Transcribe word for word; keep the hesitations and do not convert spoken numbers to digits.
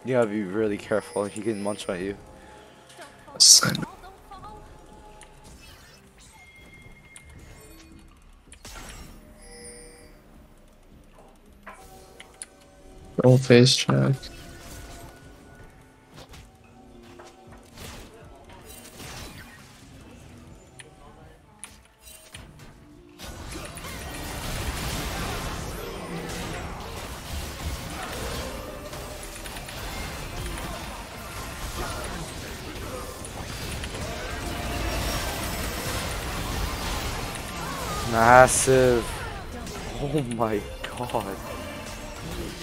You gotta be really careful. He can munch at you. Send Roll face check. Massive. Oh my god.